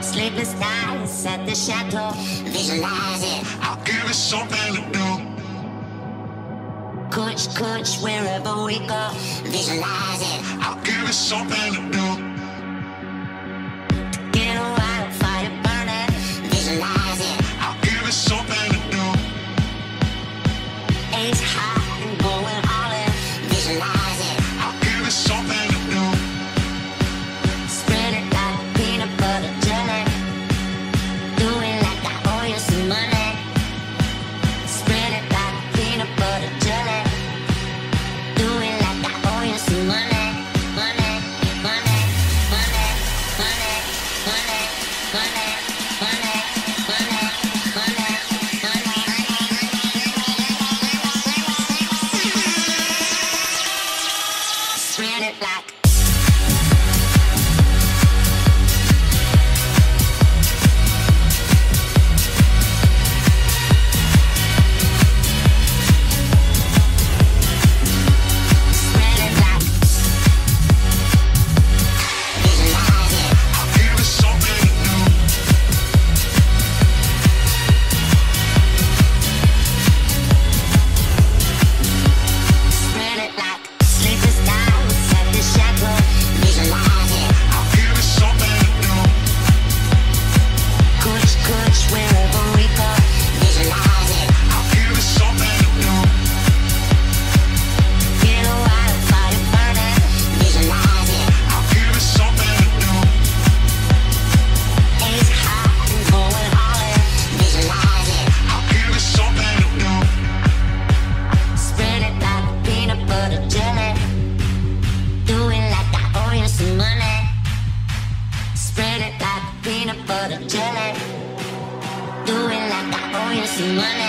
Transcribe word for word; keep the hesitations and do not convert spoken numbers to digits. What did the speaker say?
Sleepless nights at the chateau, visualize it. I'll give it something to do. Coach, coach, wherever we go, visualize it. I'll give it something to do. Get a wildfire burning, visualize it. I'll give it something to do. Ace high and going all in, visualize it. I'll give it something to do. Spread it like peanut butter jelly. Do it like I owe you some money. Spread it like peanut butter jelly. Do it like I owe you some money. Money, money, money, money, money, money, money, money, money, money. Spread it like butter jelly. Do it like I owe you some money.